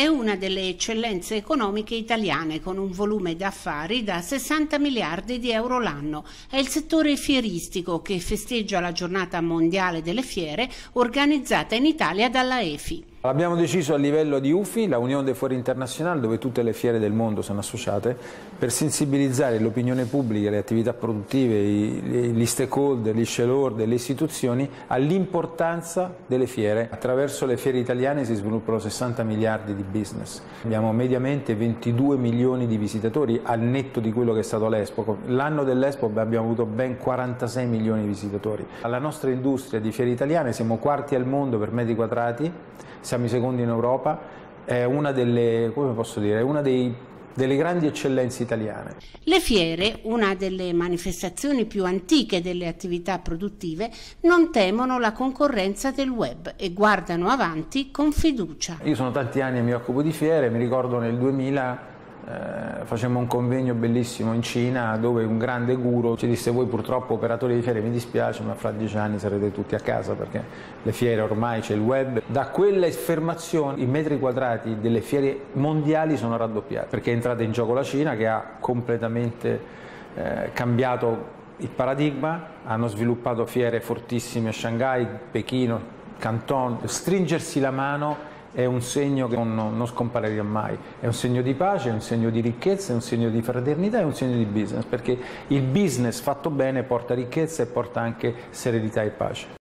è una delle eccellenze economiche italiane con un volume d'affari da 60 miliardi di euro l'anno. È il settore fieristico che festeggia la giornata mondiale delle fiere organizzata in Italia dalla EFI. Abbiamo deciso a livello di UFI, la Unione dei Fuori Internazionali, dove tutte le fiere del mondo sono associate, per sensibilizzare l'opinione pubblica, le attività produttive, gli stakeholder, gli shareholder, le istituzioni all'importanza delle fiere. Attraverso le fiere italiane si sviluppano 60 miliardi di business. Abbiamo mediamente 22 milioni di visitatori al netto di quello che è stato l'Expo. L'anno dell'Expo abbiamo avuto ben 46 milioni di visitatori. Alla nostra industria di fiere italiane siamo quarti al mondo per metri quadrati. Siamo i secondi in Europa, è una delle, come posso dire, è una delle grandi eccellenze italiane. Le fiere, una delle manifestazioni più antiche delle attività produttive, non temono la concorrenza del web e guardano avanti con fiducia. Io sono tanti anni che mi occupo di fiere, mi ricordo nel 2000 facemmo un convegno bellissimo in Cina dove un grande guru ci disse: voi purtroppo operatori di fiere mi dispiace ma fra 10 anni sarete tutti a casa perché le fiere ormai c'è il web. Da quella affermazione i metri quadrati delle fiere mondiali sono raddoppiati perché è entrata in gioco la Cina che ha completamente cambiato il paradigma, hanno sviluppato fiere fortissime a Shanghai, Pechino, Canton. Stringersi la mano è un segno che non scomparirà mai, è un segno di pace, è un segno di ricchezza, è un segno di fraternità, è un segno di business, perché il business fatto bene porta ricchezza e porta anche serenità e pace.